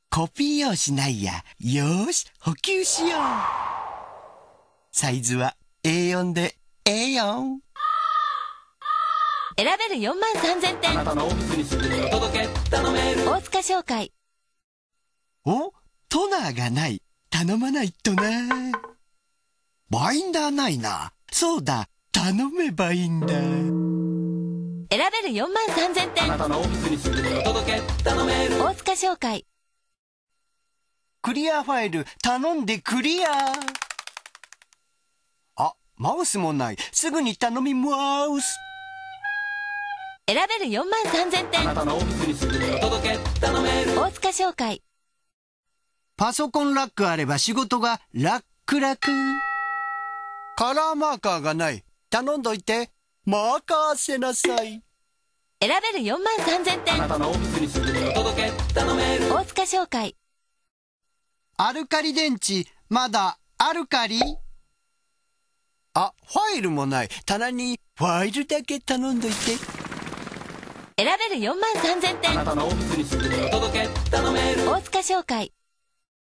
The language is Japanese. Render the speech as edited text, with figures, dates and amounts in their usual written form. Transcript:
コピー用紙ないや。よーし、補給しよう。サイズは A4 でA4。 選べる43000点。 あなたのオフィスにすぐお届け頼める。 大塚商会。 お、トナーがない。頼まないとな。バインダーないな。そうだ、頼めばいいんだ。 選べる43000点。 あなたのオフィスにすぐお届け頼める。 大塚商会。 クリアファイル頼んでクリア。あ、マウスもない。すぐに頼みマウス。 選べる43000点。 あなたのオフィスにすぐお届け頼める。 大塚商会。 パソコンラックあれば仕事が楽々。カラーマーカーがない。頼んどいて。任せなさい。 選べる43000点。 あなたのオフィスにすぐお届け頼める。 大塚商会。 アルカリ電池、まだアルカリ？あ、ファイルもない。棚にファイルだけ頼んどいて。 選べる43000点。 あなたのオフィスにすぐお届け頼める。 大塚商会。